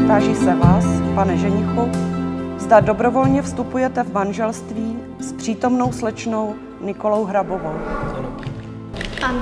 Táží se vás, pane ženichu, zda dobrovolně vstupujete v manželství s přítomnou slečnou Nikolou Hrabovou. Ano.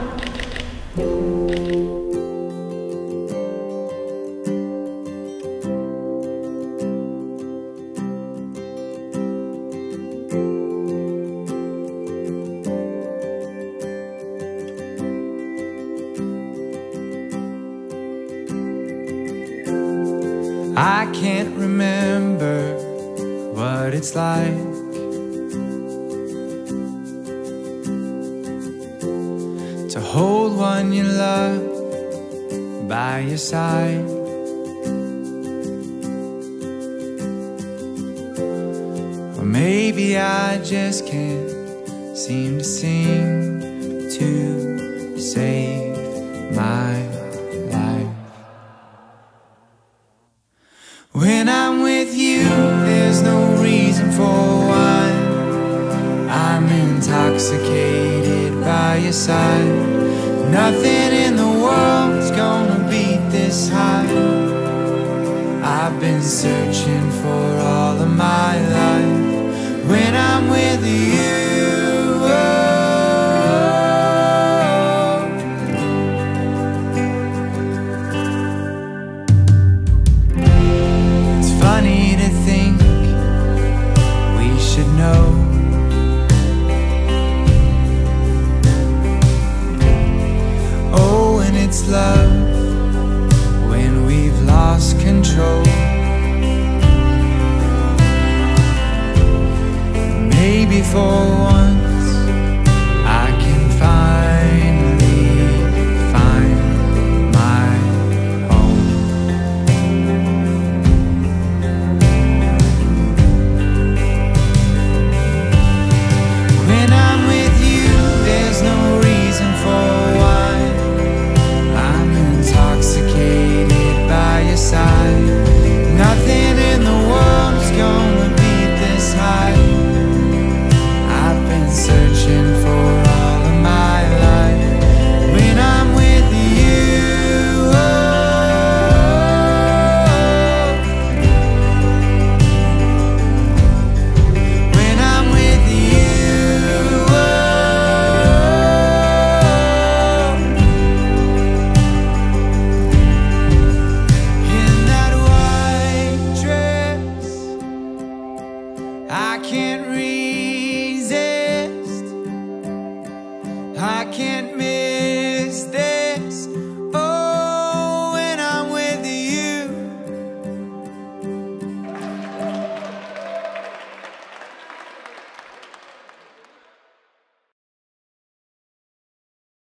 I can't remember what it's like to hold one you love by your side. Or maybe I just can't seem to sing to save my life. When I'm with you, there's no reason for why. I'm intoxicated by your side. Nothing in the world's gonna beat this high. I've been searching for all of my life. When I'm with you, funny to think we should know. Oh, and it's love when we've lost control. Maybe for once I can finally find my home. When I'm with you, there's no reason for why. I'm intoxicated by your side. Nothing in the world's gonna beat this high. I've been searching for all of my life. When I'm with you, when I'm with you, in that white dress, I can't resist. I can't make